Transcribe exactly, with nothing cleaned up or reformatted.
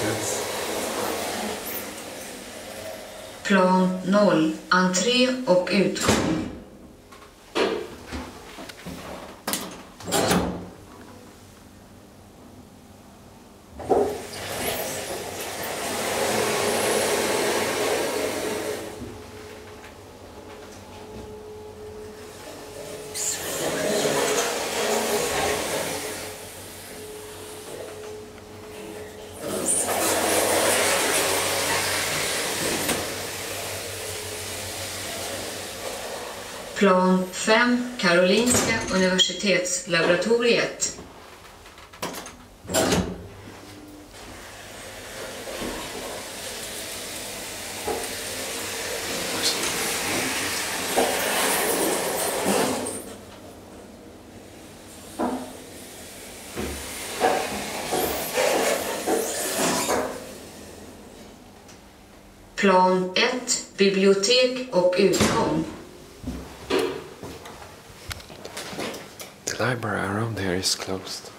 entrance. Plan noll, entré och utgång. Plan fem, Karolinska universitetslaboratoriet. Plan ett, bibliotek och utgång. The library around here is closed.